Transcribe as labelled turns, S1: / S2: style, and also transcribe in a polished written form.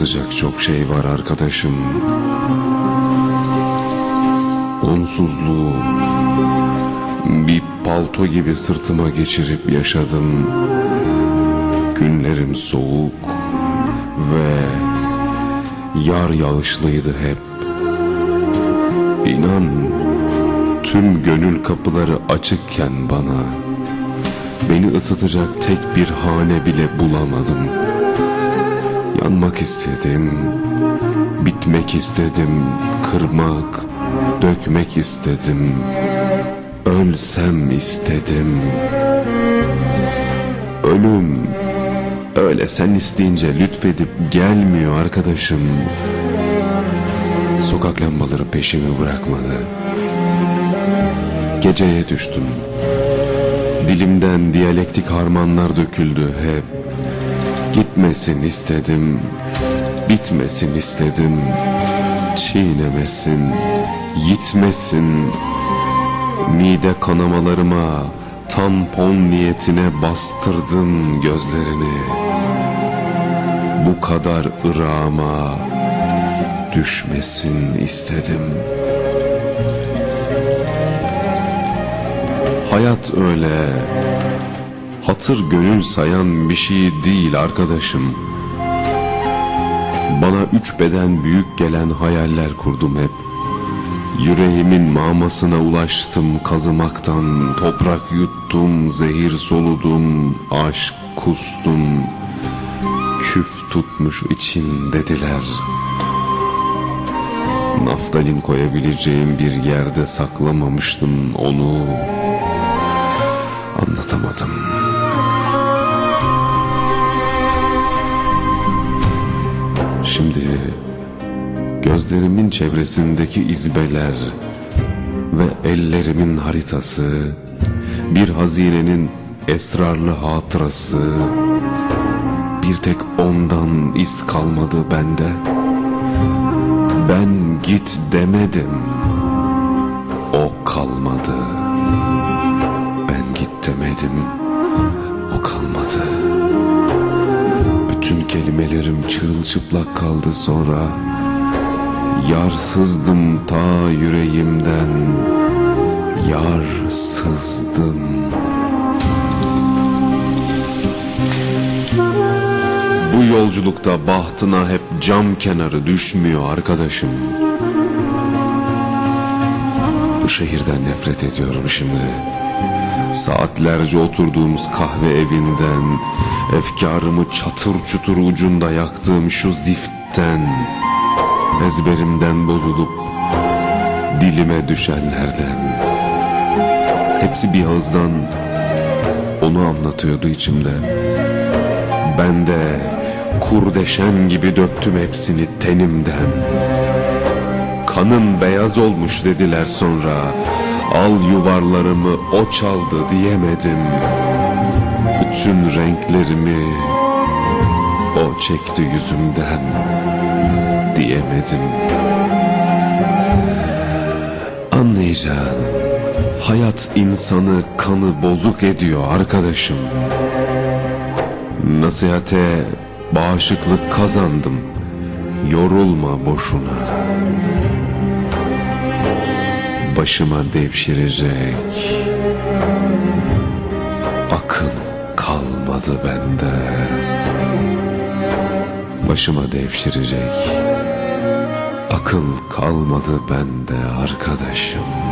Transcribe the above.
S1: Anlatacak çok şey var arkadaşım. Onsuzluğu bir palto gibi sırtıma geçirip yaşadım. Günlerim soğuk ve yar yağışlıydı hep. İnan, tüm gönül kapıları açıkken bana, beni ısıtacak tek bir hane bile bulamadım. Yanmak istedim, bitmek istedim, kırmak, dökmek istedim, ölsem istedim. Ölüm öyle sen isteyince lütfedip gelmiyor arkadaşım. Sokak lambaları peşimi bırakmadı. Geceye düştüm. Dilimden diyalektik harmanlar döküldü hep. Gitmesin istedim, bitmesin istedim. Çiğnemesin, yitmesin. Mide kanamalarıma tampon niyetine bastırdım gözlerini. Bu kadar ırağıma düşmesin istedim. Hayat öyle hatır gönül sayan bir şey değil arkadaşım. Bana 3 beden büyük gelen hayaller kurdum hep. Yüreğimin mamasına ulaştım kazımaktan. Toprak yuttum, zehir soludum, aşk kustum. Küf tutmuş için dediler. Naftalin koyabileceğim bir yerde saklamamıştım onu. Anlatamadım. Şimdi gözlerimin çevresindeki izbeler ve ellerimin haritası, bir hazinenin esrarlı hatırası, bir tek ondan iz kalmadı bende. Ben git demedim, o kalmadı. Ben git demedim, o kalmadı. Bütün kelimelerim çırılçıplak kaldı sonra. Yarsızdım ta yüreğimden, yarsızdım. Bu yolculukta bahtına hep cam kenarı düşmüyor arkadaşım. Bu şehirden nefret ediyorum şimdi. Saatlerce oturduğumuz kahve evinden, efkarımı çatır çutur ucunda yaktığım şu ziftten, ezberimden bozulup dilime düşenlerden. Hepsi bir ağızdan onu anlatıyordu içimde. Ben de kurdeşen gibi döktüm hepsini tenimden. Kanın beyaz olmuş dediler sonra. Al yuvarlarımı o çaldı diyemedim. Bütün renklerimi o çekti yüzümden diyemedim. Anlayacağın, hayat insanı kanı bozuk ediyor arkadaşım. Nasihate bağışıklık kazandım, yorulma boşuna. Başıma devşirecek akıl kalmadı bende. Başıma devşirecek akıl kalmadı bende arkadaşım.